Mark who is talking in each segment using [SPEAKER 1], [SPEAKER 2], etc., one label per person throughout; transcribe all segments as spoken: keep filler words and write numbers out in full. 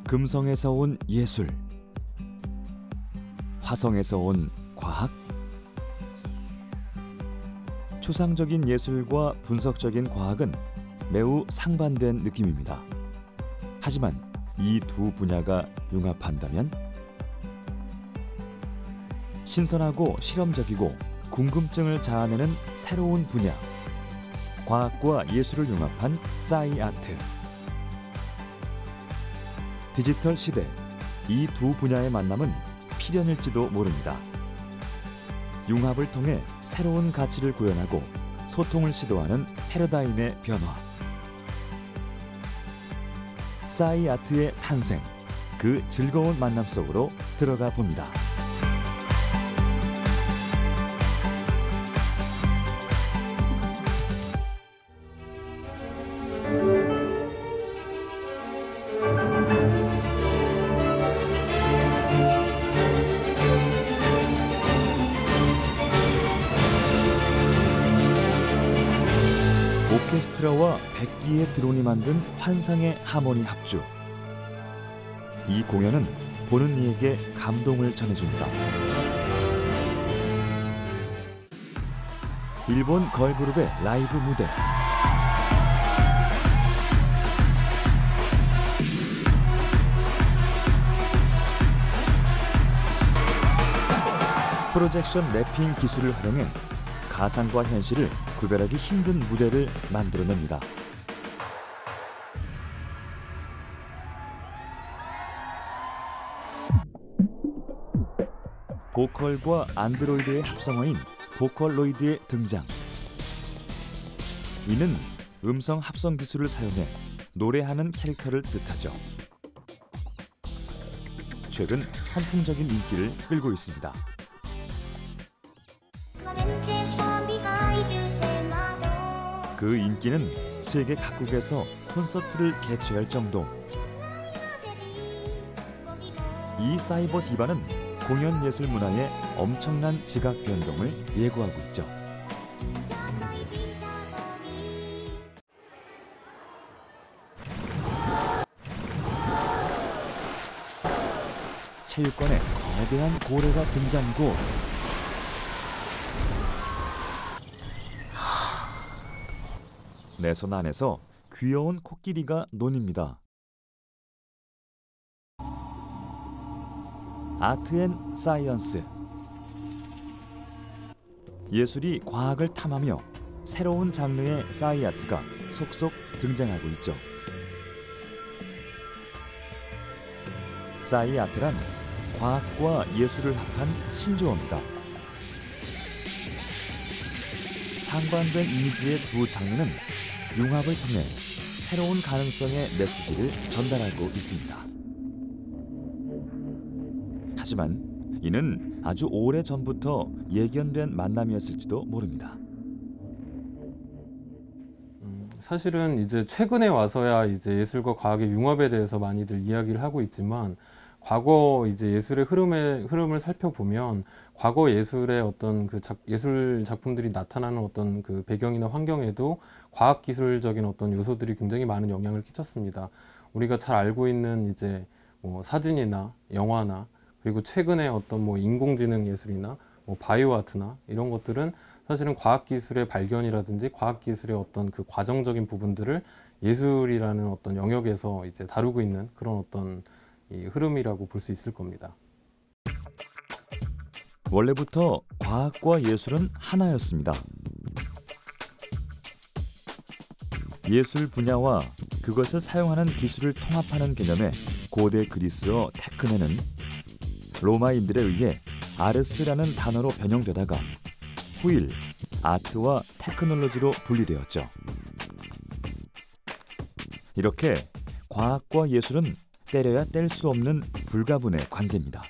[SPEAKER 1] 금성에서 온 예술, 화성에서 온 과학, 추상적인 예술과 분석적인 과학은 매우 상반된 느낌입니다. 하지만 이 두 분야가 융합한다면 신선하고 실험적이고 궁금증을 자아내는 새로운 분야, 과학과 예술을 융합한 싸이아트. 디지털 시대, 이 두 분야의 만남은 필연일지도 모릅니다. 융합을 통해 새로운 가치를 구현하고 소통을 시도하는 패러다임의 변화. 싸이아트의 탄생, 그 즐거운 만남 속으로 들어가 봅니다. 오케스트라와 백기의 드론이 만든 환상의 하모니 합주. 이 공연은 보는 이에게 감동을 전해줍니다. 일본 걸그룹의 라이브 무대. 프로젝션 래핑 기술을 활용해 가상과 현실을 구별하기 힘든 무대를 만들어냅니다. 보컬과 안드로이드의 합성어인 보컬로이드의 등장. 이는 음성 합성 기술을 사용해 노래하는 캐릭터를 뜻하죠. 최근 선풍적인 인기를 끌고 있습니다. 그 인기는 세계 각국에서 콘서트를 개최할 정도. 이 사이버 디바는 공연 예술 문화의 엄청난 지각 변동을 예고하고 있죠. 체육관에 거대한 고래가 등장이고 내 손 안에서 귀여운 코끼리가 논입니다. 아트 앤 사이언스. 예술이 과학을 탐하며 새로운 장르의 싸이아트가 속속 등장하고 있죠. 싸이아트란 과학과 예술을 합한 신조어입니다. 상반된 이미지의 두 장르는 융합을 통해 새로운 가능성의 메시지를 전달하고 있습니다. 하지만 이는 아주 오래 전부터 예견된 만남이었을지도 모릅니다.
[SPEAKER 2] 음, 사실은 이제 최근에 와서야 이제 예술과 과학의 융합에 대해서 많이들 이야기를 하고 있지만, 과거 이제 예술의 흐름의 흐름을 살펴보면 과거 예술의 어떤 그 작, 예술 작품들이 나타나는 어떤 그 배경이나 환경에도 과학 기술적인 어떤 요소들이 굉장히 많은 영향을 끼쳤습니다. 우리가 잘 알고 있는 이제 뭐 사진이나 영화나 그리고 최근에 어떤 뭐 인공지능 예술이나 뭐 바이오 아트나 이런 것들은 사실은 과학 기술의 발견이라든지 과학 기술의 어떤 그 과정적인 부분들을 예술이라는 어떤 영역에서 이제 다루고 있는 그런 어떤 이 흐름이라고 볼 수 있을 겁니다.
[SPEAKER 1] 원래부터 과학과 예술은 하나였습니다. 예술 분야와 그것을 사용하는 기술을 통합하는 개념의 고대 그리스어 테크네는 로마인들에 의해 아르스라는 단어로 변형되다가 후일 아트와 테크놀로지로 분리되었죠. 이렇게 과학과 예술은 때려야 뗄 수 없는 불가분의 관계입니다.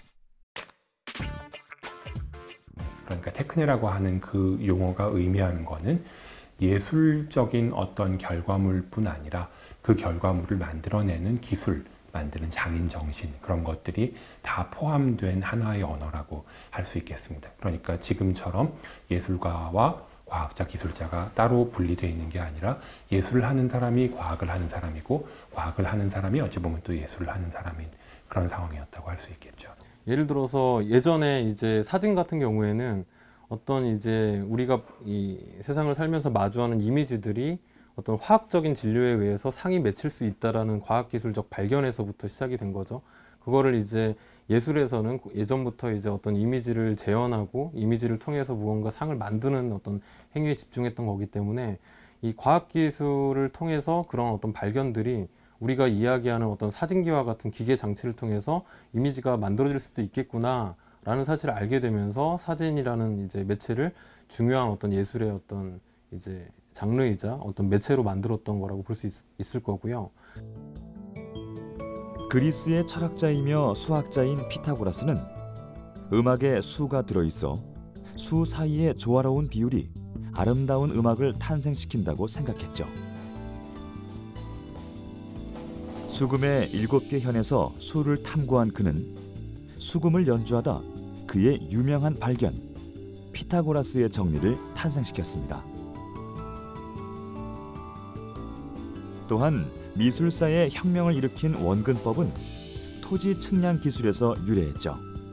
[SPEAKER 3] 그러니까 테크네라고 하는 그 용어가 의미하는 것은 예술적인 어떤 결과물뿐 아니라 그 결과물을 만들어내는 기술, 만드는 장인 정신, 그런 것들이 다 포함된 하나의 언어라고 할 수 있겠습니다. 그러니까 지금처럼 예술가와 과학자, 기술자가 따로 분리되어 있는 게 아니라 예술을 하는 사람이 과학을 하는 사람이고 과학을 하는 사람이 어찌 보면 또 예술을 하는 사람인 그런 상황이었다고 할 수 있겠죠.
[SPEAKER 2] 예를 들어서 예전에 이제 사진 같은 경우에는 어떤 이제 우리가 이 세상을 살면서 마주하는 이미지들이 어떤 화학적인 진료에 의해서 상이 맺힐 수 있다라는 과학기술적 발견에서부터 시작이 된 거죠. 그거를 이제 예술에서는 예전부터 이제 어떤 이미지를 재현하고 이미지를 통해서 무언가 상을 만드는 어떤 행위에 집중했던 거기 때문에 이 과학기술을 통해서 그런 어떤 발견들이 우리가 이야기하는 어떤 사진기와 같은 기계 장치를 통해서 이미지가 만들어질 수도 있겠구나 라는 사실을 알게 되면서 사진이라는 이제 매체를 중요한 어떤 예술의 어떤 이제 장르이자 어떤 매체로 만들었던 거라고 볼 수 있을 거고요.
[SPEAKER 1] 그리스의 철학자이며 수학자인 피타고라스는 음악에 수가 들어있어 수 사이의 조화로운 비율이 아름다운 음악을 탄생시킨다고 생각했죠. 수금의 일곱 개 현에서 수를 탐구한 그는 수금을 연주하다 그의 유명한 발견 피타고라스의 정리를 탄생시켰습니다. 또한 미술사에 혁명을 일으킨 원근법은 토지 측량 기술에서 유래했죠.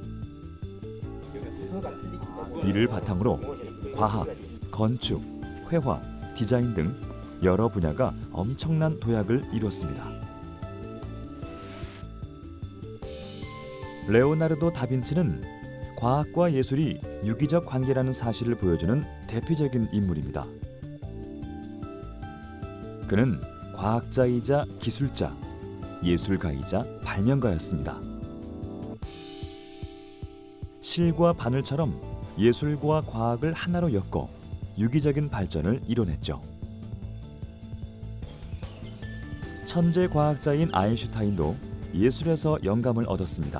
[SPEAKER 1] 이를 바탕으로 과학, 건축, 회화, 디자인 등 여러 분야가 엄청난 도약을 이뤘습니다. 레오나르도 다빈치는 과학과 예술이 유기적 관계라는 사실을 보여주는 대표적인 인물입니다. 그는 과학자이자 기술자, 예술가이자 발명가였습니다. 실과 바늘처럼 예술과 과학을 하나로 엮어 유기적인 발전을 이뤄냈죠. 천재 과학자인 아인슈타인도 예술에서 영감을 얻었습니다.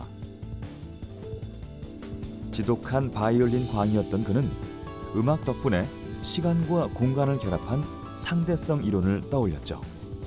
[SPEAKER 1] 지독한 바이올린 광이었던 그는 음악 덕분에 시간과 공간을 결합한 상대성 이론을 떠올렸죠.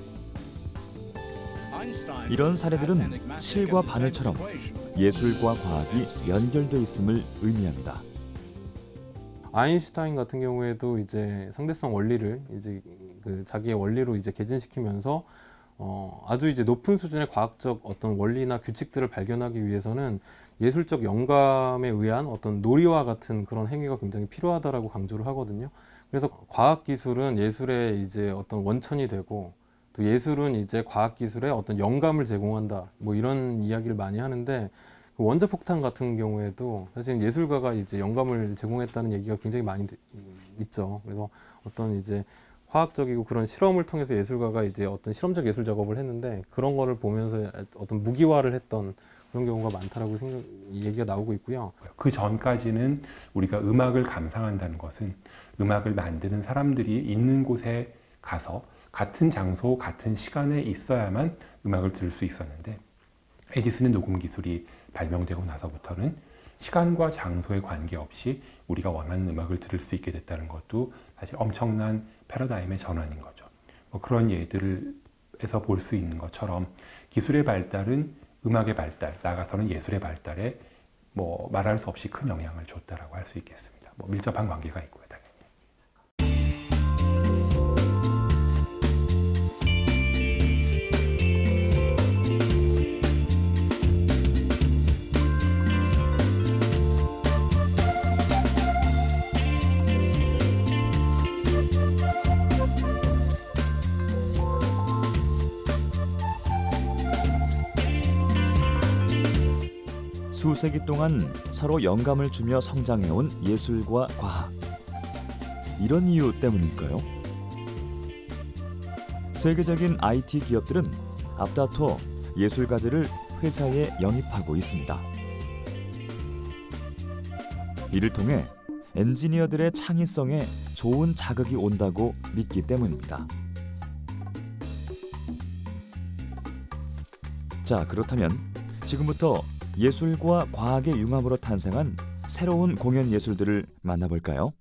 [SPEAKER 1] 이런 사례들은 실과 바늘처럼 예술과 과학이 연결돼 있음을 의미합니다.
[SPEAKER 2] 아인슈타인 같은 경우에도 이제 상대성 원리를 이제 그 자기의 원리로 이제 개진시키면서 어 아주 이제 높은 수준의 과학적 어떤 원리나 규칙들을 발견하기 위해서는 예술적 영감에 의한 어떤 놀이와 같은 그런 행위가 굉장히 필요하다라고 강조를 하거든요. 그래서 과학 기술은 예술의 이제 어떤 원천이 되고 또 예술은 이제 과학 기술에 어떤 영감을 제공한다. 뭐 이런 이야기를 많이 하는데 그 원자폭탄 같은 경우에도 사실 예술가가 이제 영감을 제공했다는 얘기가 굉장히 많이 있죠. 그래서 어떤 이제 화학적이고 그런 실험을 통해서 예술가가 이제 어떤 실험적 예술 작업을 했는데 그런 거를 보면서 어떤 무기화를 했던 그런 경우가 많다라고 생각, 얘기가 나오고 있고요.
[SPEAKER 3] 그 전까지는 우리가 음악을 감상한다는 것은 음악을 만드는 사람들이 있는 곳에 가서 같은 장소, 같은 시간에 있어야만 음악을 들을 수 있었는데 에디슨의 녹음 기술이 발명되고 나서부터는 시간과 장소에 관계없이 우리가 원하는 음악을 들을 수 있게 됐다는 것도 사실 엄청난 패러다임의 전환인 거죠. 뭐 그런 예들에서 볼 수 있는 것처럼 기술의 발달은 음악의 발달, 나아가서는 예술의 발달에 뭐 말할 수 없이 큰 영향을 줬다라고 할 수 있겠습니다. 뭐 밀접한 관계가 있고요, 당연히.
[SPEAKER 1] 수세기 동안 서로 영감을 주며 성장해온 예술과 과학. 이런 이유 때문일까요? 세계적인 아이티 기업들은 앞다퉈 예술가들을 회사에 영입하고 있습니다. 이를 통해 엔지니어들의 창의성에 좋은 자극이 온다고 믿기 때문입니다. 자, 그렇다면 지금부터 예술과 과학의 융합으로 탄생한 새로운 공연 예술들을 만나볼까요?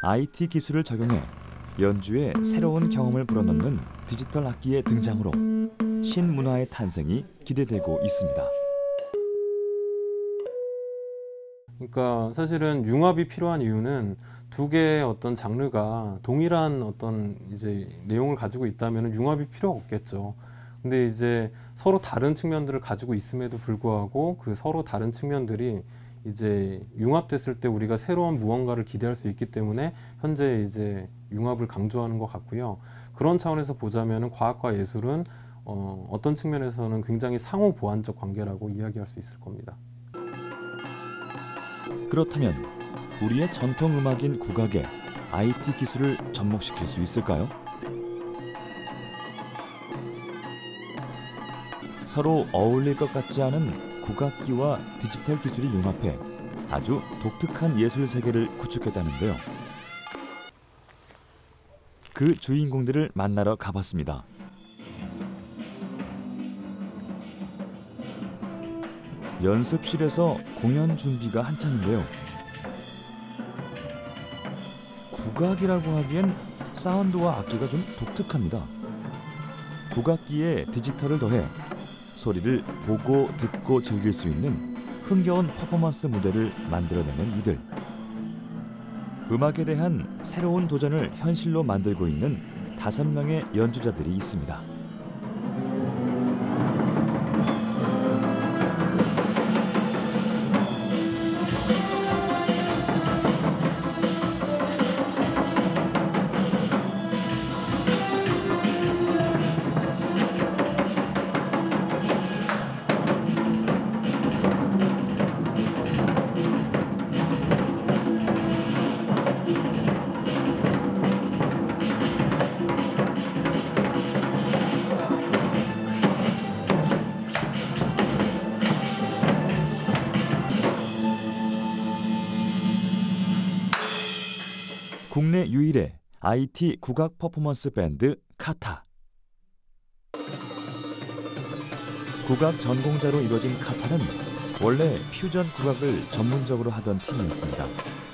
[SPEAKER 1] 아이티 기술을 적용해 연주에 새로운 경험을 불어넣는 디지털 악기의 등장으로 신문화의 탄생이 기대되고 있습니다.
[SPEAKER 2] 그러니까 사실은 융합이 필요한 이유는 두 개의 어떤 장르가 동일한 어떤 이제 내용을 가지고 있다면 융합이 필요 없겠죠. 근데 이제 서로 다른 측면들을 가지고 있음에도 불구하고 그 서로 다른 측면들이 이제 융합됐을 때 우리가 새로운 무언가를 기대할 수 있기 때문에 현재 이제 융합을 강조하는 것 같고요. 그런 차원에서 보자면 과학과 예술은 어, 어떤 측면에서는 굉장히 상호 보완적 관계라고 이야기할 수 있을 겁니다.
[SPEAKER 1] 그렇다면 우리의 전통 음악인 국악에 아이티 기술을 접목시킬 수 있을까요? 서로 어울릴 것 같지 않은 국악기와 디지털 기술이 융합해 아주 독특한 예술 세계를 구축했다는데요. 그 주인공들을 만나러 가봤습니다. 연습실에서 공연 준비가 한창인데요. 국악이라고 하기엔 사운드와 악기가 좀 독특합니다. 국악기에 디지털을 더해 소리를 보고 듣고 즐길 수 있는 흥겨운 퍼포먼스 무대를 만들어내는 이들. 음악에 대한 새로운 도전을 현실로 만들고 있는 다섯 명의 연주자들이 있습니다. 국내 유일의 아이티 국악 퍼포먼스 밴드 카타. 국악 전공자로 이루어진 카타는 원래 퓨전 국악을 전문적으로 하던 팀이었습니다.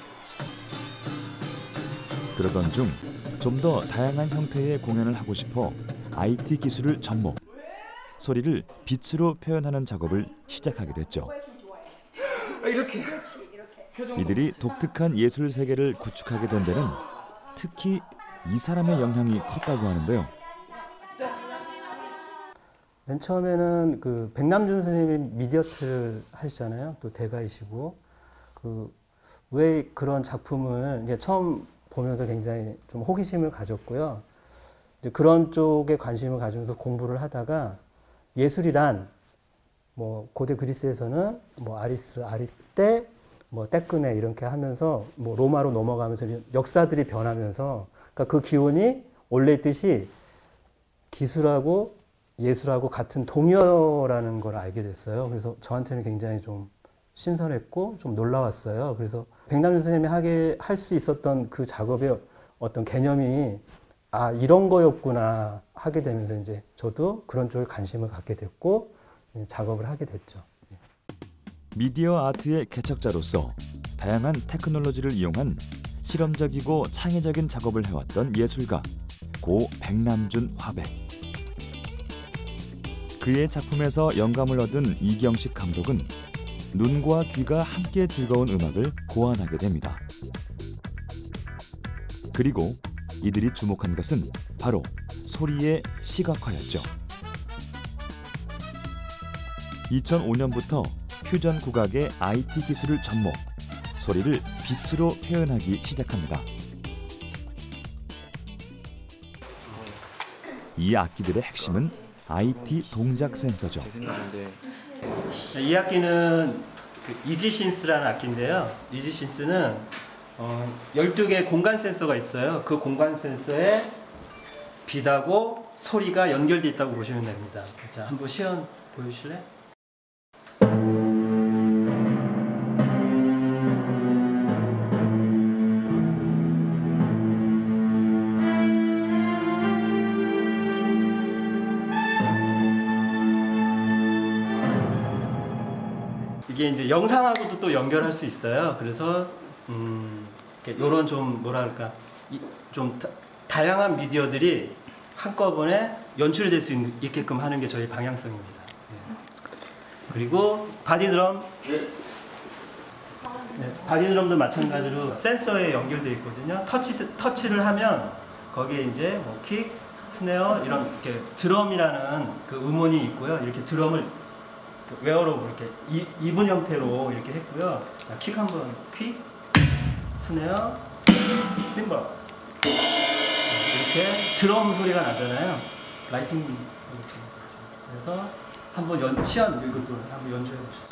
[SPEAKER 1] 그러던 중 좀 더 다양한 형태의 공연을 하고 싶어 아이티 기술을 접목, 소리를 빛으로 표현하는 작업을 시작하게 됐죠.
[SPEAKER 4] 이렇게.
[SPEAKER 1] 이들이 독특한 예술 세계를 구축하게 된 데는 특히 이 사람의 영향이 컸다고 하는데요.
[SPEAKER 5] 맨 처음에는 그 백남준 선생님이 미디어트를 하시잖아요. 또 대가이시고 그 왜 그런 작품을 이제 처음 보면서 굉장히 좀 호기심을 가졌고요. 이제 그런 쪽에 관심을 가지면서 공부를 하다가 예술이란 뭐 고대 그리스에서는 뭐 아리스, 아리떼, 뭐 떼끄네 이렇게 하면서 뭐 로마로 넘어가면서 역사들이 변하면서 그러니까 그 기원이 원래 있듯이 기술하고 예술하고 같은 동요라는 걸 알게 됐어요. 그래서 저한테는 굉장히 좀 신선했고 좀 놀라웠어요. 그래서 백남준 선생님이 하게 할 수 있었던 그 작업의 어떤 개념이 아 이런 거였구나 하게 되면서 이제 저도 그런 쪽에 관심을 갖게 됐고 작업을 하게 됐죠.
[SPEAKER 1] 미디어 아트의 개척자로서 다양한 테크놀로지를 이용한 실험적이고 창의적인 작업을 해왔던 예술가 고 백남준 화백. 그의 작품에서 영감을 얻은 이경식 감독은 눈과 귀가 함께 즐거운 음악을 고안하게 됩니다. 그리고 이들이 주목한 것은 바로 소리의 시각화였죠. 이천오 년부터 퓨전 국악의 아이티 기술을 접목, 소리를 빛으로 표현하기 시작합니다. 이 악기들의 핵심은 아이티 동작 센서죠.
[SPEAKER 5] 이 악기는 그 이지신스라는 악기인데요. 이지신스는 어, 열두 개의 공간 센서가 있어요. 그 공간 센서에 빛하고 소리가 연결되어 있다고 보시면 됩니다. 자, 한번 시연 보여주실래요? 이게 이제 영상하고도 또 연결할 수 있어요. 그래서 음, 이런 좀 뭐랄까 이, 좀 다, 다양한 미디어들이 한꺼번에 연출이 될 수 있게끔 하는 게 저희 방향성입니다. 예. 그리고 바디 드럼, 네, 바디 드럼도 마찬가지로 센서에 연결되어 있거든요. 터치 터치를 하면 거기에 이제 뭐 킥, 스네어 이런 이렇게 드럼이라는 그 음원이 있고요. 이렇게 드럼을 웨어로 이렇게 이, 이분 형태로 이렇게 했고요. 자, 킥 한번 퀵, 스네어, 심벌 이렇게 드럼 소리가 나잖아요. 라이팅 그래서 한번 연 시연 이것도 한번 연주해 보시죠.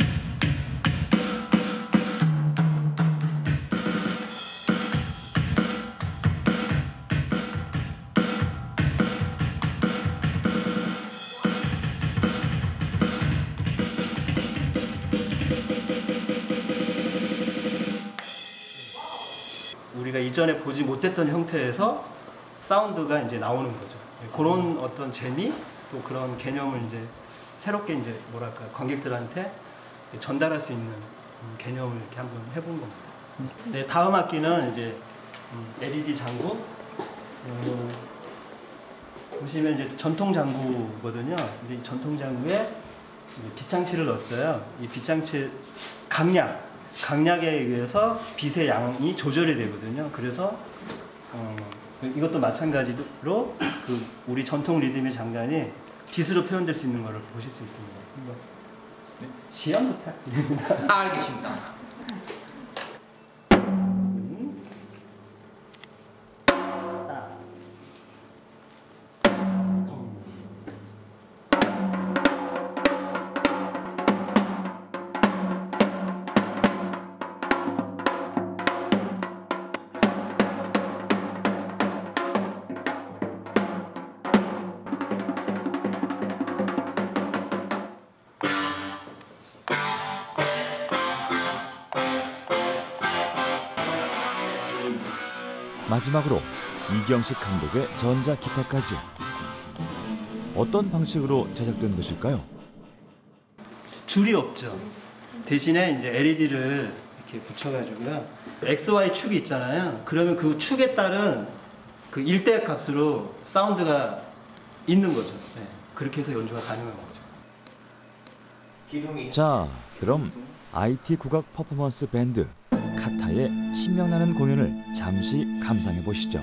[SPEAKER 5] 우리가 이전에 보지 못했던 형태에서 사운드가 이제 나오는 거죠. 그런 어떤 재미 또 그런 개념을 이제 새롭게 이제 뭐랄까 관객들한테 전달할 수 있는 개념을 이렇게 한번 해본 겁니다. 네, 다음 악기는 이제 엘이디 장구. 음, 보시면 이제 전통 장구거든요. 근데 이 전통 장구에 빛장치를 넣었어요. 이 빛장치 강약. 강약에 의해서 빛의 양이 조절이 되거든요. 그래서 어, 이것도 마찬가지로 그 우리 전통 리듬의 장단이 빛으로 표현될 수 있는 것을 보실 수 있습니다. 한번 시연 부탁드립니다.
[SPEAKER 4] 아, 알겠습니다.
[SPEAKER 1] 마지막으로 이경식 감독의 전자기타까지 어떤 방식으로 제작된 것일까요?
[SPEAKER 5] 줄이 없죠. 대신에 이제 엘이디를 이렇게 붙여가지고요. 엑스 와이 축이 있잖아요. 그러면 그 축에 따른 그 일대 값으로 사운드가 있는 거죠. 네. 그렇게 해서 연주가 가능한 거죠.
[SPEAKER 4] 기둥이.
[SPEAKER 1] 자, 그럼 아이티 국악 퍼포먼스 밴드 카타의 신명나는 공연을 잠시 감상해 보시죠.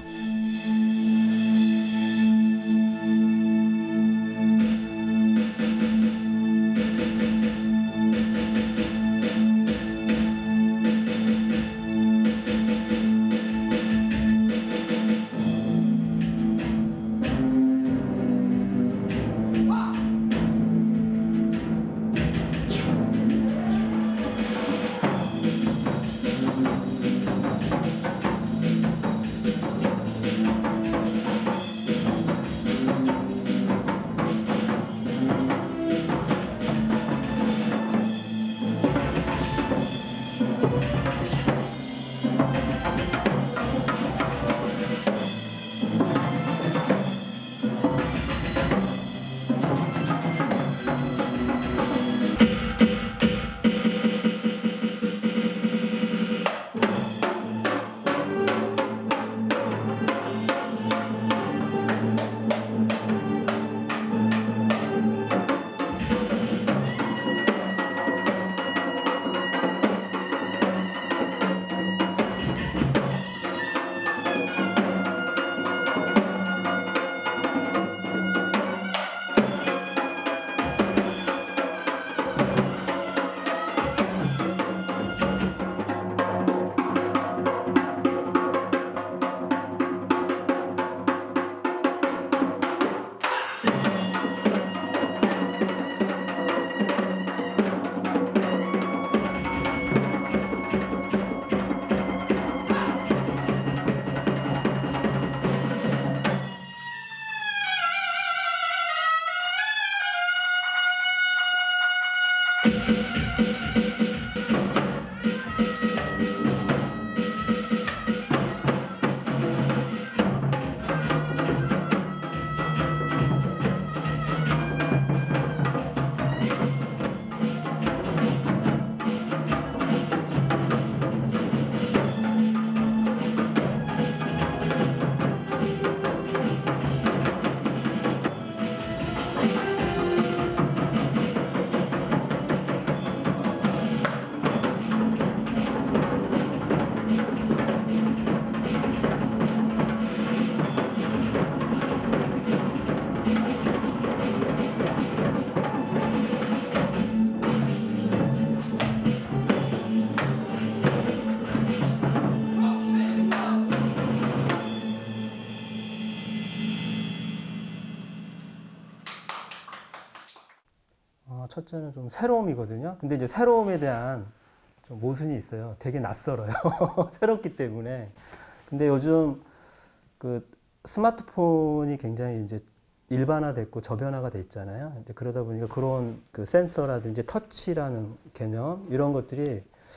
[SPEAKER 5] 첫째는 좀 새로움이거든요. 근데 이제 새로움에 대한 좀 모순이 있어요. 되게 낯설어요. 새롭기 때문에. 근데 요즘 그 스마트폰이 굉장히 이제 일반화됐고 저변화가 돼 있잖아요. 근데 그러다 보니까 그런 그 센서라든지 터치라는 개념 이런 것들이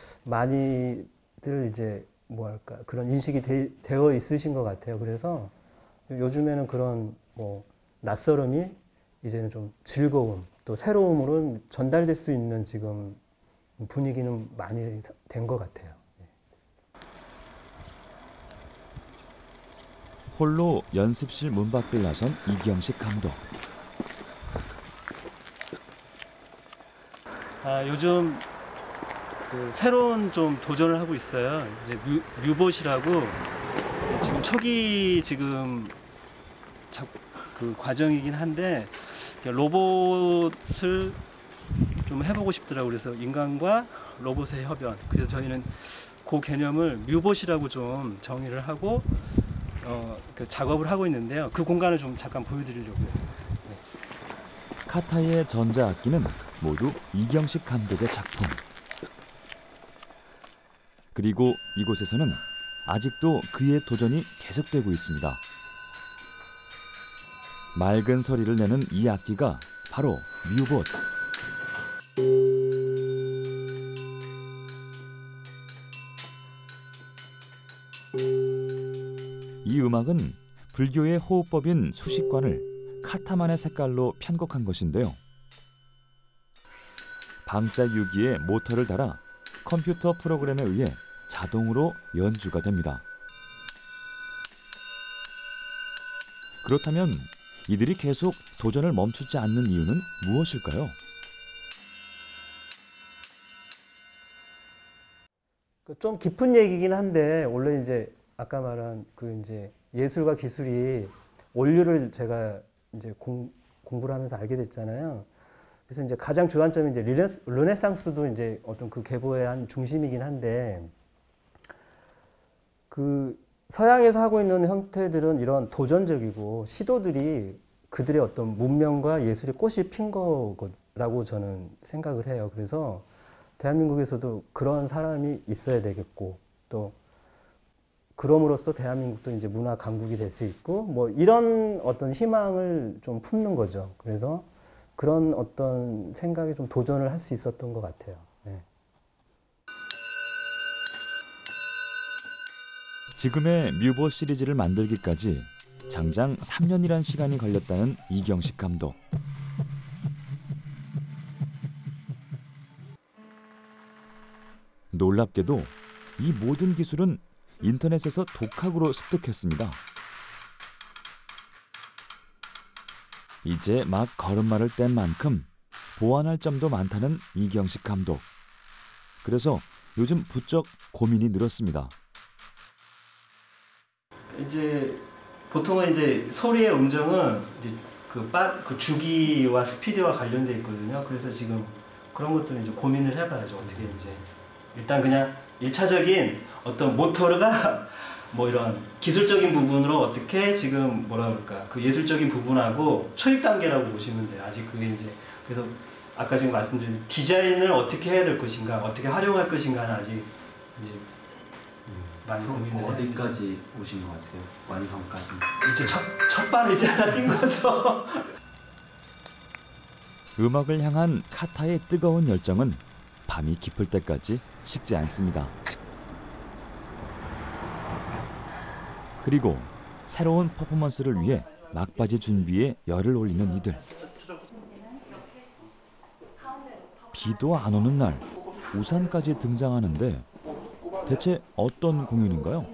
[SPEAKER 5] 많이들 이제 뭐랄까 그런 인식이 되, 되어 있으신 것 같아요. 그래서 요즘에는 그런 뭐 낯설음이 이제는 좀 즐거움 또 새로움으로 전달될 수 있는 지금 분위기는 많이 된 것 같아요.
[SPEAKER 1] 홀로 연습실 문 밖을 나선 이경식 감독.
[SPEAKER 5] 아, 요즘 그 새로운 좀 도전을 하고 있어요. 이제 뮤, 뮤봇이라고 지금 초기 지금 자, 그 과정이긴 한데 로봇을 좀 해보고 싶더라고요. 그래서 인간과 로봇의 협연. 그래서 저희는 그 개념을 뮤봇이라고 좀 정의를 하고 어, 그 작업을 하고 있는데요. 그 공간을 좀 잠깐 보여드리려고요. 네.
[SPEAKER 1] 카타의 전자악기는 모두 이경식 감독의 작품. 그리고 이곳에서는 아직도 그의 도전이 계속되고 있습니다. 맑은 소리를 내는 이 악기가 바로 뮤봇. 이 음악은 불교의 호흡법인 수식관을 카타만의 색깔로 편곡한 것인데요. 방자 유기에 모터를 달아 컴퓨터 프로그램에 의해 자동으로 연주가 됩니다. 그렇다면 이들이 계속 도전을 멈추지 않는 이유는 무엇일까요?
[SPEAKER 5] 좀 깊은 얘기긴 한데 원래 이제 아까 말한 그 이제 예술과 기술이 원류를 제가 이제 공, 공부를 하면서 알게 됐잖아요. 그래서 이제 가장 주안점이 이제 르네스, 르네상스도 이제 어떤 그 계보의 한 중심이긴 한데 그 서양에서 하고 있는 형태들은 이런 도전적이고 시도들이 그들의 어떤 문명과 예술의 꽃이 핀 거라고 저는 생각을 해요. 그래서 대한민국에서도 그런 사람이 있어야 되겠고 또 그럼으로써 대한민국도 이제 문화 강국이 될 수 있고 뭐 이런 어떤 희망을 좀 품는 거죠. 그래서 그런 어떤 생각에 좀 도전을 할 수 있었던 것 같아요. 네.
[SPEAKER 1] 지금의 뮤봇 시리즈를 만들기까지 장장 삼 년이란 시간이 걸렸다는 이경식 감독. 놀랍게도 이 모든 기술은 인터넷에서 독학으로 습득했습니다. 이제 막 걸음마를 뗀 만큼 보완할 점도 많다는 이경식 감독. 그래서 요즘 부쩍 고민이 늘었습니다.
[SPEAKER 5] 이제 보통은 이제 소리의 음정은 이제 그, 빠, 그 주기와 스피드와 관련돼 있거든요. 그래서 지금 그런 것들은 이제 고민을 해봐야죠. 어떻게 이제 일단 그냥 일차적인 어떤 모터가 뭐 이런 기술적인 부분으로 어떻게 지금 뭐라 그럴까 그 예술적인 부분하고 초입 단계라고 보시면 돼요. 아직 그게 이제 그래서 아까 지금 말씀드린 디자인을 어떻게 해야 될 것인가 어떻게 활용할 것인가는 아직 이제 많이 고민을
[SPEAKER 4] 어디까지 오신 것 같아요? 완성까지.
[SPEAKER 5] 이제 첫, 첫 발을 이제 하나 뛴 거죠.
[SPEAKER 1] 음악을 향한 카타의 뜨거운 열정은 밤이 깊을 때까지 식지 않습니다. 그리고 새로운 퍼포먼스를 위해 막바지 준비에 열을 올리는 이들. 비도 안 오는 날 우산까지 등장하는데 대체 어떤 공연인가요?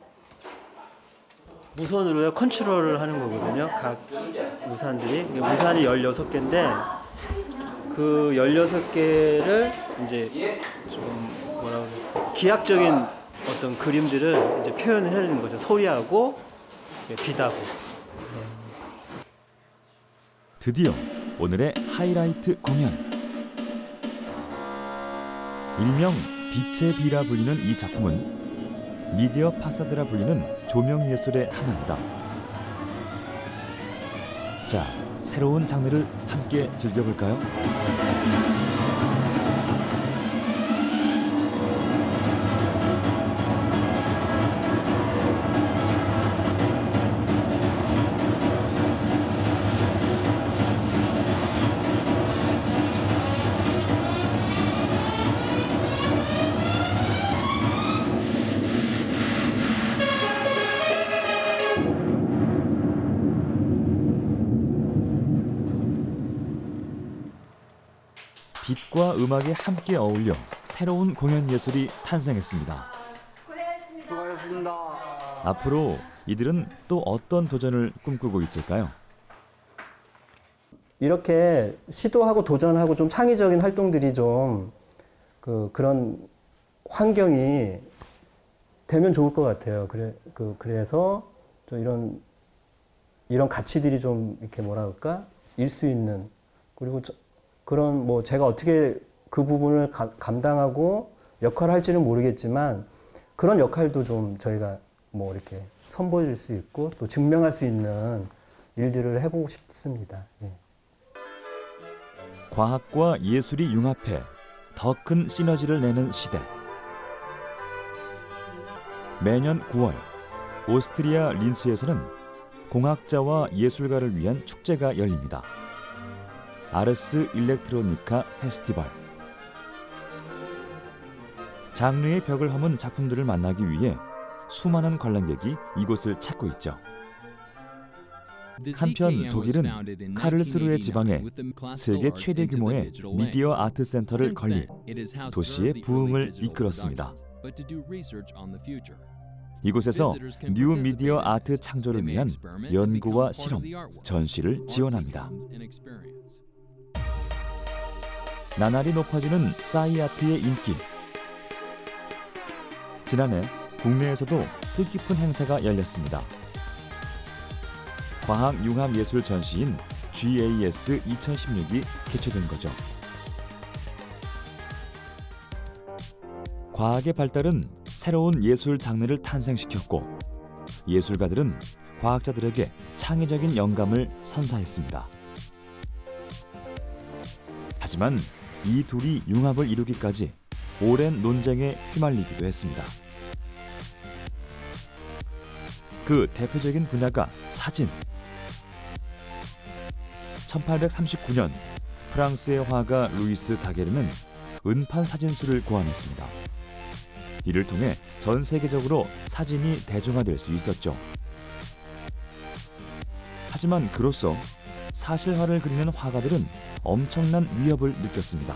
[SPEAKER 5] 무선으로요 컨트롤을 하는 거거든요. 각 우산들이 우산이 열여섯 개인데 그 열여섯 개를 이제 좀 뭐라고 그러지? 기하학적인 어떤 그림들을 이제 표현을 해야 되는 거죠. 소리하고 빛하고.
[SPEAKER 1] 드디어 오늘의 하이라이트 공연. 일명 빛의 비라 불리는 이 작품은 미디어 파사드라 불리는 조명 예술의 하나이다. 자, 새로운 장르를 함께 즐겨볼까요? 빛과 음악이 함께 어울려 새로운 공연 예술이 탄생했습니다.
[SPEAKER 4] 수고하셨습니다.
[SPEAKER 1] 앞으로 이들은 또 어떤 도전을 꿈꾸고 있을까요?
[SPEAKER 5] 이렇게 시도하고 도전하고 좀 창의적인 활동들이 좀 그 그런 환경이 되면 좋을 것 같아요. 그래 그 그래서 좀 이런 이런 가치들이 좀 이렇게 뭐라 그럴까 일 수 있는 그리고 저, 그런 뭐 제가 어떻게 그 부분을 가, 감당하고 역할을 할지는 모르겠지만 그런 역할도 좀 저희가 뭐 이렇게 선보일 수 있고 또 증명할 수 있는 일들을 해보고 싶습니다. 예.
[SPEAKER 1] 과학과 예술이 융합해 더 큰 시너지를 내는 시대. 매년 구월 오스트리아 린츠에서는 공학자와 예술가를 위한 축제가 열립니다. 아르스 일렉트로니카 페스티벌. 장르의 벽을 허문 작품들을 만나기 위해 수많은 관람객이 이곳을 찾고 있죠. 한편 독일은 카를스루해 지방에 세계 최대 규모의 미디어 아트 센터를 건립, 도시의 부흥을 이끌었습니다. 이곳에서 뉴 미디어 아트 창조를 위한 연구와 실험, 전시를 지원합니다. 나날이 높아지는 싸이아트의 인기. 지난해 국내에서도 뜻깊은 행사가 열렸습니다. 과학융합예술 전시인 지에이에스 이천십육이 개최된 거죠. 과학의 발달은 새로운 예술 장르를 탄생시켰고 예술가들은 과학자들에게 창의적인 영감을 선사했습니다. 하지만 이 둘이 융합을 이루기까지 오랜 논쟁에 휘말리기도 했습니다. 그 대표적인 분야가 사진. 천팔백삼십구 년 프랑스의 화가 루이스 다게르는 은판 사진수를 고안했습니다. 이를 통해 전 세계적으로 사진이 대중화될 수 있었죠. 하지만 그로써 사실화를 그리는 화가들은 엄청난 위협을 느꼈습니다.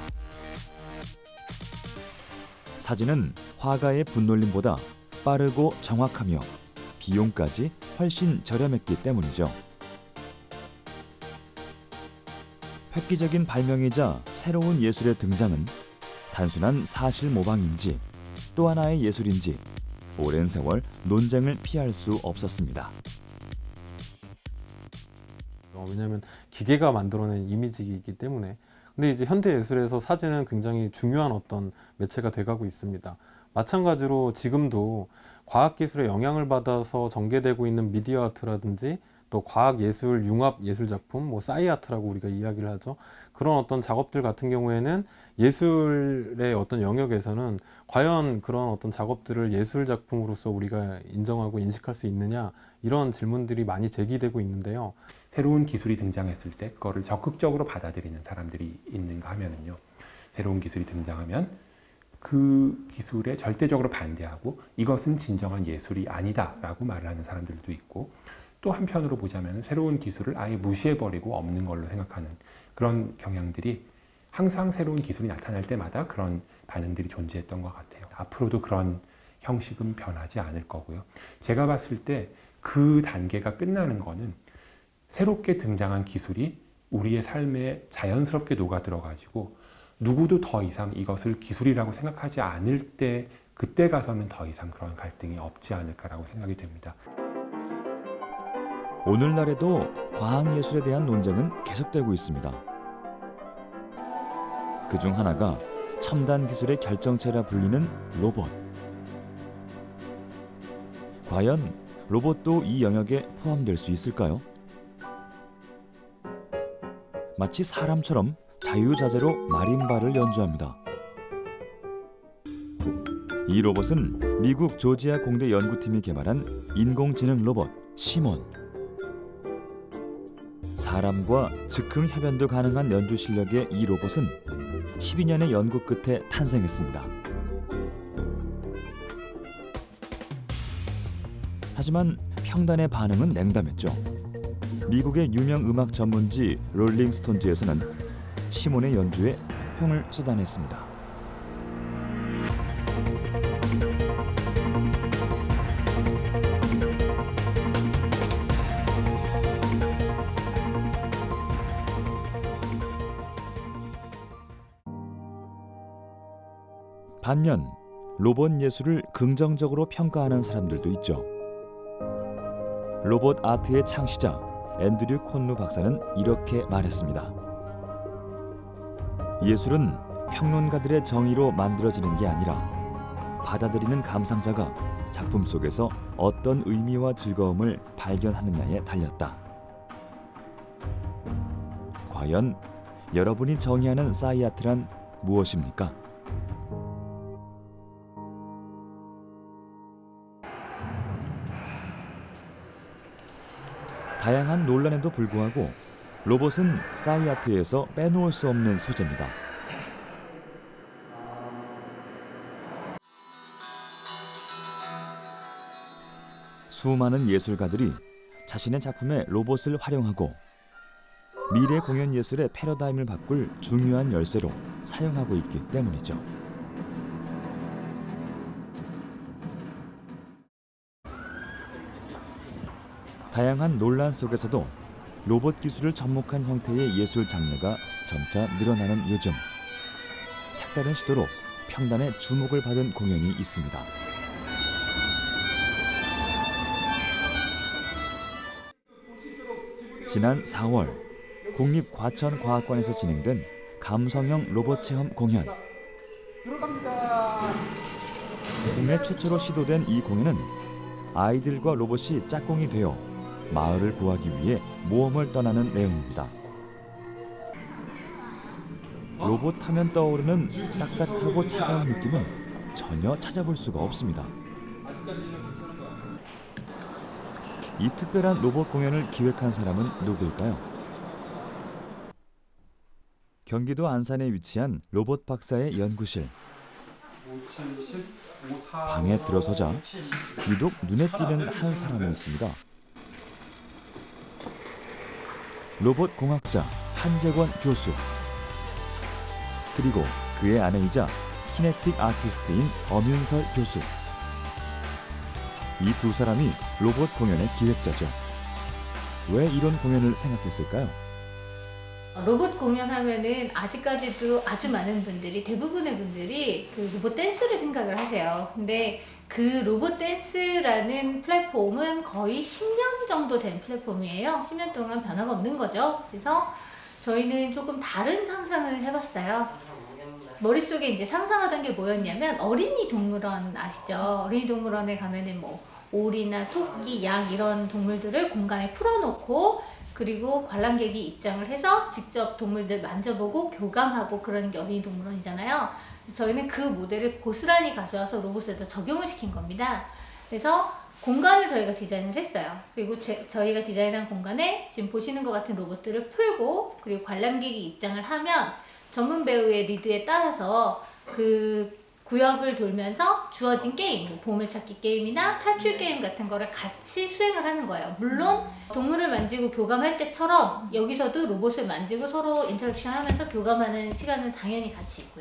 [SPEAKER 1] 사진은 화가의 분놀림보다 빠르고 정확하며 비용까지 훨씬 저렴했기 때문이죠. 획기적인 발명이자 새로운 예술의 등장은 단순한 사실 모방인지 또 하나의 예술인지 오랜 세월 논쟁을 피할 수 없었습니다.
[SPEAKER 2] 어, 왜냐하면 기계가 만들어낸 이미지이기 때문에. 근데 이제 현대 예술에서 사진은 굉장히 중요한 어떤 매체가 돼가고 있습니다. 마찬가지로 지금도 과학기술의 영향을 받아서 전개되고 있는 미디어 아트라든지 또 과학예술 융합 예술작품, 뭐 싸이아트라고 우리가 이야기를 하죠. 그런 어떤 작업들 같은 경우에는 예술의 어떤 영역에서는 과연 그런 어떤 작업들을 예술작품으로서 우리가 인정하고 인식할 수 있느냐, 이런 질문들이 많이 제기되고 있는데요.
[SPEAKER 3] 새로운 기술이 등장했을 때 그거를 적극적으로 받아들이는 사람들이 있는가 하면은요, 새로운 기술이 등장하면 그 기술에 절대적으로 반대하고 이것은 진정한 예술이 아니다라고 말을 하는 사람들도 있고, 또 한편으로 보자면 새로운 기술을 아예 무시해버리고 없는 걸로 생각하는 그런 경향들이 항상 새로운 기술이 나타날 때마다 그런 반응들이 존재했던 것 같아요. 앞으로도 그런 형식은 변하지 않을 거고요. 제가 봤을 때 그 단계가 끝나는 거는 새롭게 등장한 기술이 우리의 삶에 자연스럽게 녹아들어가지고 누구도 더 이상 이것을 기술이라고 생각하지 않을 때, 그때 가서는 더 이상 그런 갈등이 없지 않을까라고 생각이 됩니다.
[SPEAKER 1] 오늘날에도 과학예술에 대한 논쟁은 계속되고 있습니다. 그중 하나가 첨단 기술의 결정체라 불리는 로봇. 과연 로봇도 이 영역에 포함될 수 있을까요? 마치 사람처럼 자유자재로 마림바를 연주합니다. 이 로봇은 미국 조지아 공대 연구팀이 개발한 인공지능 로봇 시몬. 사람과 즉흥 협연도 가능한 연주 실력의 이 로봇은 십이 년의 연구 끝에 탄생했습니다. 하지만 평단의 반응은 냉담했죠. 미국의 유명 음악 전문지 롤링스톤즈에서는 시몬의 연주에 혹평을 쏟아냈습니다. 반면 로봇 예술을 긍정적으로 평가하는 사람들도 있죠. 로봇 아트의 창시자 앤드류 콘루 박사는 이렇게 말했습니다. 예술은 평론가들의 정의로 만들어지는 게 아니라 받아들이는 감상자가 작품 속에서 어떤 의미와 즐거움을 발견하느냐에 달렸다. 과연 여러분이 정의하는 싸이아트란 무엇입니까? 다양한 논란에도 불구하고 로봇은 싸이아트에서 빼놓을 수 없는 소재입니다. 수많은 예술가들이 자신의 작품에 로봇을 활용하고 미래 공연 예술의 패러다임을 바꿀 중요한 열쇠로 사용하고 있기 때문이죠. 다양한 논란 속에서도 로봇 기술을 접목한 형태의 예술 장르가 점차 늘어나는 요즘, 색다른 시도로 평단의 주목을 받은 공연이 있습니다. 지난 사월 국립과천과학관에서 진행된 감성형 로봇 체험 공연. 국내 최초로 시도된 이 공연은 아이들과 로봇이 짝꿍이 되어 마을을 구하기 위해 모험을 떠나는 내용입니다. 로봇 하면 떠오르는 딱딱하고 차가운 느낌은 전혀 찾아볼 수가 없습니다. 이 특별한 로봇 공연을 기획한 사람은 누구일까요? 경기도 안산에 위치한 로봇 박사의 연구실. 방에 들어서자 유독 눈에 띄는 한 사람이 있습니다. 로봇 공학자 한재권 교수, 그리고 그의 아내이자 키네틱 아티스트인 엄윤설 교수. 이 두 사람이 로봇 공연의 기획자죠. 왜 이런 공연을 생각했을까요?
[SPEAKER 6] 로봇 공연하면은 아직까지도 아주 많은 분들이, 대부분의 분들이 그 로봇 댄스를 생각을 하세요. 근데 그 로봇 댄스라는 플랫폼은 거의 십 년 정도 된 플랫폼이에요. 십 년 동안 변화가 없는 거죠. 그래서 저희는 조금 다른 상상을 해봤어요. 머릿속에 이제 상상하던 게 뭐였냐면, 어린이 동물원 아시죠? 어린이 동물원에 가면은 뭐 오리나 토끼, 양 이런 동물들을 공간에 풀어놓고, 그리고 관람객이 입장을 해서 직접 동물들 만져보고 교감하고 그러는 게 어린이 동물원이잖아요. 저희는 그 모델을 고스란히 가져와서 로봇에다 적용을 시킨 겁니다. 그래서 공간을 저희가 디자인을 했어요. 그리고 제, 저희가 디자인한 공간에 지금 보시는 것 같은 로봇들을 풀고, 그리고 관람객이 입장을 하면 전문 배우의 리드에 따라서 그 구역을 돌면서 주어진 게임, 뭐 보물찾기 게임이나 탈출 게임 같은 거를 같이 수행을 하는 거예요. 물론 동물을 만지고 교감할 때처럼 여기서도 로봇을 만지고 서로 인터랙션 하면서 교감하는 시간은 당연히 같이 있고요.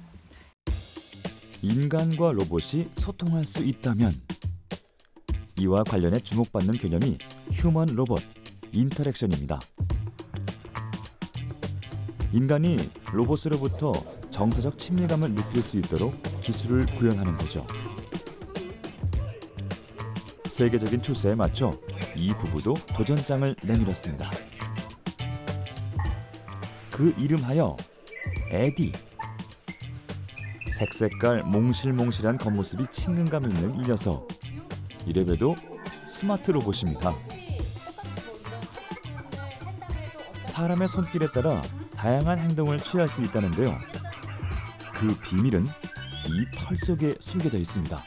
[SPEAKER 1] 인간과 로봇이 소통할 수 있다면, 이와 관련해 주목받는 개념이 휴먼 로봇 인터랙션입니다. 인간이 로봇으로부터 정서적 친밀감을 느낄 수 있도록 기술을 구현하는 거죠. 세계적인 추세에 맞춰 이 부부도 도전장을 내밀었습니다. 그 이름하여 에디. 색색깔 몽실몽실한 겉모습이 친근감 있는 이 녀석. 이래봬도 스마트 로봇입니다. 사람의 손길에 따라 다양한 행동을 취할 수 있다는데요. 그 비밀은 이 털 속에 숨겨져 있습니다.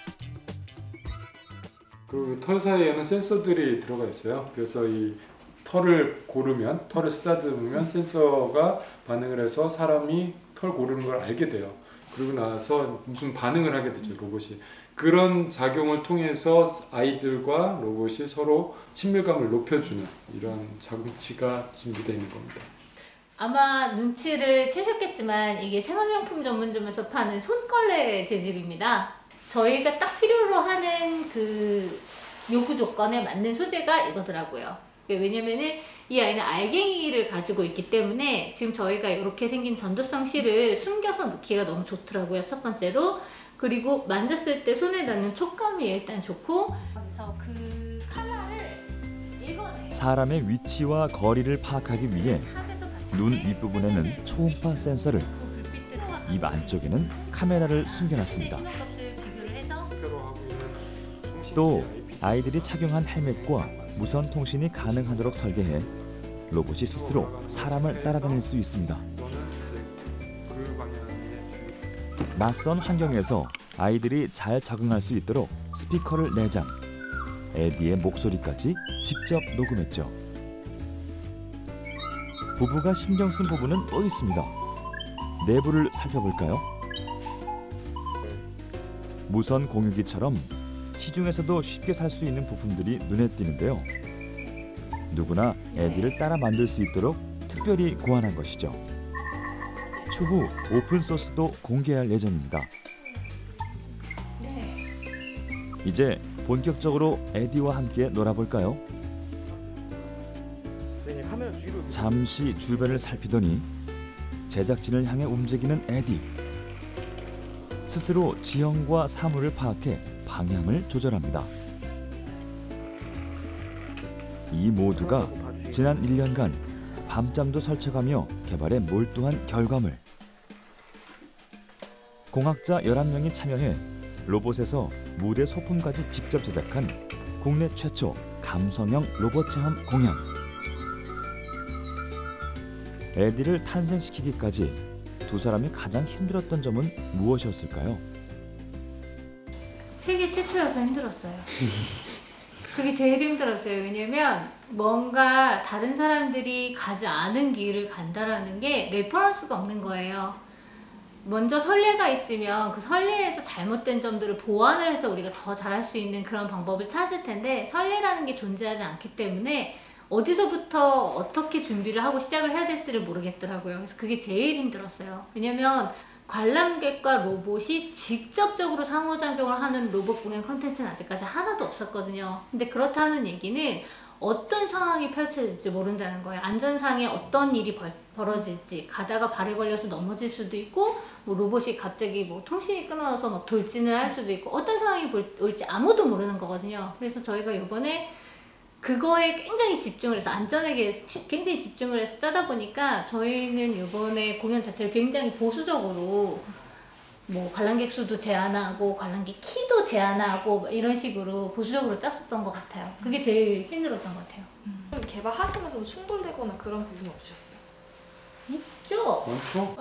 [SPEAKER 7] 그 털 사이에는 센서들이 들어가 있어요. 그래서 이 털을 고르면, 털을 쓰다듬으면 센서가 반응을 해서 사람이 털 고르는 걸 알게 돼요. 그리고 나서 무슨 반응을 하게 되죠, 로봇이. 그런 작용을 통해서 아이들과 로봇이 서로 친밀감을 높여주는 이런 장치가 준비되어 있는 겁니다.
[SPEAKER 6] 아마 눈치를 채셨겠지만 이게 생활용품 전문점에서 파는 손걸레 재질입니다. 저희가 딱 필요로 하는 그 요구 조건에 맞는 소재가 이거더라고요. 왜냐면은 이 아이는 알갱이를 가지고 있기 때문에 지금 저희가 이렇게 생긴 전도성 실을 숨겨서 넣기가 너무 좋더라고요. 첫 번째로. 그리고 만졌을 때 손에 닿는 촉감이 일단 좋고, 그래서 그 컬러를 읽어내요.
[SPEAKER 1] 사람의 위치와 거리를 파악하기 위해 눈 윗부분에는 초음파 센서를, 입 안쪽에는 카메라를 숨겨놨습니다. 또 아이들이 착용한 헬멧과 무선 통신이 가능하도록 설계해 로봇이 스스로 사람을 따라다닐 수 있습니다. 낯선 환경에서 아이들이 잘 적응할 수 있도록 스피커를 내장, 에디의 목소리까지 직접 녹음했죠. 부부가 신경 쓴 부분은 또 있습니다. 내부를 살펴볼까요? 무선 공유기처럼 시중에서도 쉽게 살 수 있는 부품들이 눈에 띄는데요. 누구나 에디를 따라 만들 수 있도록 특별히 고안한 것이죠. 추후 오픈 소스도 공개할 예정입니다. 이제 본격적으로 에디와 함께 놀아볼까요? 잠시 주변을 살피더니 제작진을 향해 움직이는 에디. 스스로 지형과 사물을 파악해 방향을 조절합니다. 이 모두가 지난 일 년간 밤잠도 설쳐가며 개발에 몰두한 결과물. 공학자 열한 명이 참여해 로봇에서 무대 소품까지 직접 제작한 국내 최초 감성형 로봇 체험 공연. 에디를 탄생시키기까지 두 사람이 가장 힘들었던 점은 무엇이었을까요?
[SPEAKER 6] 세계 최초여서 힘들었어요. 그게 제일 힘들었어요. 왜냐면 뭔가 다른 사람들이 가지 않은 길을 간다라는 게 레퍼런스가 없는 거예요. 먼저 선례가 있으면 그 선례에서 잘못된 점들을 보완을 해서 우리가 더 잘할 수 있는 그런 방법을 찾을 텐데, 선례라는 게 존재하지 않기 때문에 어디서부터 어떻게 준비를 하고 시작을 해야 될지를 모르겠더라고요. 그래서 그게 제일 힘들었어요. 왜냐면 관람객과 로봇이 직접적으로 상호작용을 하는 로봇 공연 콘텐츠는 아직까지 하나도 없었거든요. 근데 그렇다는 얘기는 어떤 상황이 펼쳐질지 모른다는 거예요. 안전상에 어떤 일이 벌, 벌어질지, 가다가 발에 걸려서 넘어질 수도 있고, 뭐 로봇이 갑자기 뭐 통신이 끊어서 막 돌진을 할 수도 있고, 어떤 상황이 볼, 올지 아무도 모르는 거거든요. 그래서 저희가 이번에 그거에 굉장히 집중을 해서, 안전에 굉장히 집중을 해서 짜다 보니까 저희는 이번에 공연 자체를 굉장히 보수적으로 뭐 관람객 수도 제한하고 관람객 키도 제한하고 이런 식으로 보수적으로 짰었던 것 같아요. 그게 제일 힘들었던 것 같아요.
[SPEAKER 8] 음. 개발하시면서 충돌되거나 그런 부분이 없으셨어요?
[SPEAKER 6] 있죠?
[SPEAKER 7] 많죠?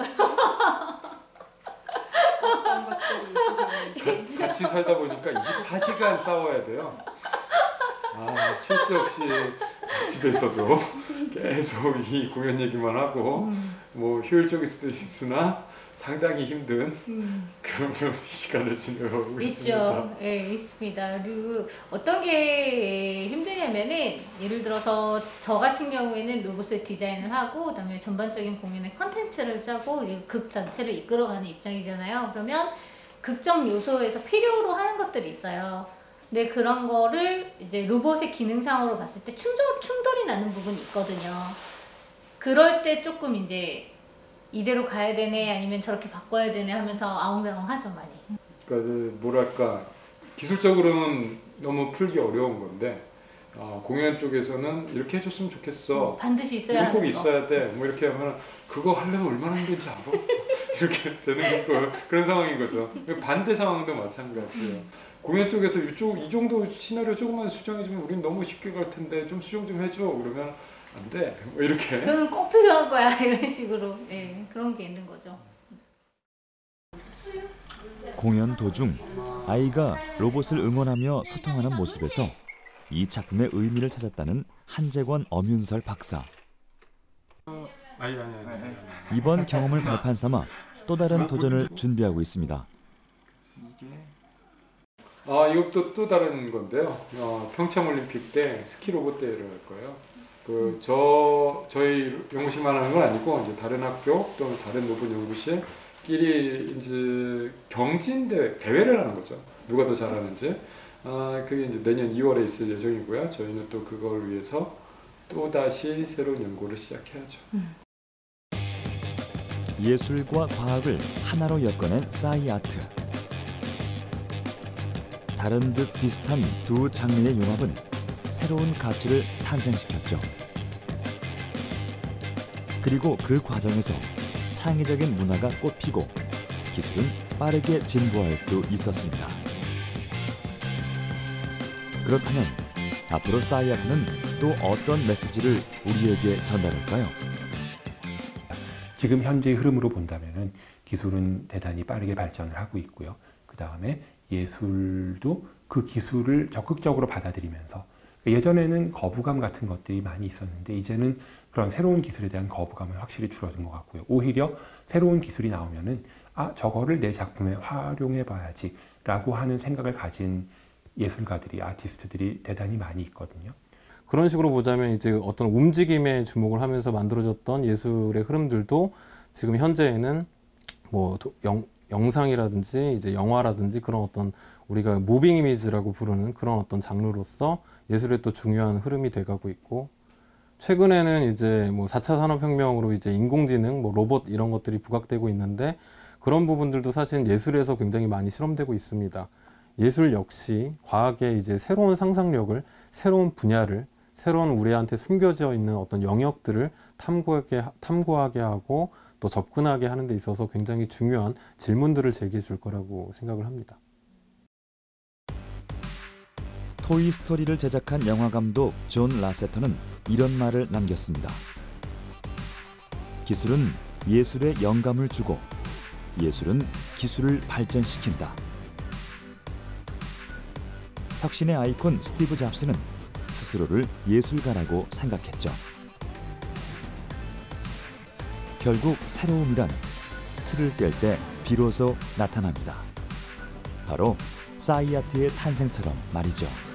[SPEAKER 8] 어떤 것들이 있으셨는지.
[SPEAKER 7] 같이 살다 보니까 이십사 시간 싸워야 돼요. 아, 쉴 수 없이 집에서도 계속 이 공연 얘기만 하고,
[SPEAKER 6] 음.
[SPEAKER 7] 뭐 효율적일 수도 있으나 상당히 힘든
[SPEAKER 6] 음.
[SPEAKER 7] 그런 시간을 지내고 있습니다.
[SPEAKER 6] 있죠. 예, 있습니다. 그리고 어떤 게 힘드냐면은, 예를 들어서 저 같은 경우에는 로봇을 디자인을 하고, 그다음에 전반적인 공연의 컨텐츠를 짜고 극 자체를 이끌어가는 입장이잖아요. 그러면 극적 요소에서 필요로 하는 것들이 있어요. 근데 그런 거를 이제 로봇의 기능상으로 봤을 때 충돌, 충돌이 나는 부분이 있거든요. 그럴 때 조금 이제 이대로 가야 되네, 아니면 저렇게 바꿔야 되네 하면서 아웅다웅하죠, 많이.
[SPEAKER 7] 그러니까 뭐랄까, 기술적으로는 너무 풀기 어려운 건데, 어, 공연 쪽에서는 이렇게 해줬으면 좋겠어.
[SPEAKER 6] 반드시 있어야
[SPEAKER 7] 이거 꼭
[SPEAKER 6] 하는 거.
[SPEAKER 7] 있어야 돼. 뭐 이렇게 하면 그거 하려면 얼마나 힘든지 알아? 이렇게 되는 거, 그런 상황인 거죠. 반대 상황도 마찬가지예요. 공연 쪽에서 이쪽 이 정도 시나리오 조금만 수정해주면 우린 너무 쉽게 갈 텐데 좀 수정 좀 해줘. 그러면 안 돼. 뭐 이렇게.
[SPEAKER 6] 그러면 꼭 필요한 거야 이런 식으로 예, 그런 게 있는 거죠.
[SPEAKER 1] 공연 도중 아이가 로봇을 응원하며 소통하는 모습에서 이 작품의 의미를 찾았다는 한재권 엄윤설 박사.
[SPEAKER 7] 아니 아니 아니.
[SPEAKER 1] 이번 경험을 발판 삼아 또 다른 도전을 준비하고 있습니다.
[SPEAKER 7] 아 이것도 또 다른 건데요. 어, 평창 올림픽 때 스키 로봇 대회를 할 거예요. 그 저 저희 연구실만 하는 건 아니고 이제 다른 학교 또는 다른 로봇 연구실끼리 이제 경진 대 대회를 하는 거죠. 누가 더 잘하는지. 아 그게 이제 내년 이월에 있을 예정이고요. 저희는 또 그걸 위해서 또 다시 새로운 연구를 시작해야죠.
[SPEAKER 6] 음.
[SPEAKER 1] 예술과 과학을 하나로 엮어낸 싸이아트. 다른 듯 비슷한 두 장르의 융합은 새로운 가치를 탄생시켰죠. 그리고 그 과정에서 창의적인 문화가 꽃피고 기술은 빠르게 진보할 수 있었습니다. 그렇다면 앞으로 싸이아트는 또 어떤 메시지를 우리에게 전달할까요?
[SPEAKER 3] 지금 현재의 흐름으로 본다면은 기술은 대단히 빠르게 발전을 하고 있고요. 그 다음에 예술도 그 기술을 적극적으로 받아들이면서 예전에는 거부감 같은 것들이 많이 있었는데 이제는 그런 새로운 기술에 대한 거부감은 확실히 줄어든 것 같고요. 오히려 새로운 기술이 나오면은 아 저거를 내 작품에 활용해 봐야지 라고 하는 생각을 가진 예술가들이 아티스트들이 대단히 많이 있거든요.
[SPEAKER 2] 그런 식으로 보자면 이제 어떤 움직임에 주목을 하면서 만들어졌던 예술의 흐름들도 지금 현재에는 뭐 영, 영상이라든지 이제 영화라든지 그런 어떤 우리가 무빙 이미지라고 부르는 그런 어떤 장르로서 예술의 또 중요한 흐름이 돼가고 있고, 최근에는 이제 뭐 사 차 산업혁명으로 이제 인공지능, 뭐 로봇 이런 것들이 부각되고 있는데 그런 부분들도 사실 예술에서 굉장히 많이 실험되고 있습니다. 예술 역시 과학의 이제 새로운 상상력을, 새로운 분야를, 새로운 우리한테 숨겨져 있는 어떤 영역들을 탐구하게, 탐구하게 하고 또 접근하게 하는 데 있어서 굉장히 중요한 질문들을 제기해 줄 거라고 생각을 합니다.
[SPEAKER 1] 토이스토리를 제작한 영화감독 존 라세터는 이런 말을 남겼습니다. 기술은 예술에 영감을 주고 예술은 기술을 발전시킨다. 혁신의 아이콘 스티브 잡스는 스스로를 예술가라고 생각했죠. 결국 새로움이란 틀을 깰 때 비로소 나타납니다. 바로 싸이아트의 탄생처럼 말이죠.